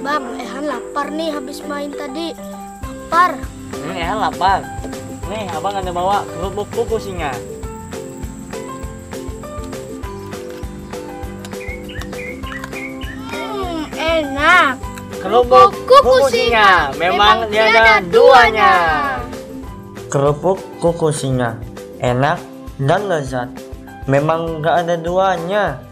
Bang, Ehan lapar nih habis main tadi. Lapar. Ehan lapar. Nih, abang ada bawa kerupuk kuku singa. Enak. Kerupuk kuku singa, memang tiada duanya. Kerupuk kuku singa, enak dan lezat, memang gak ada duanya.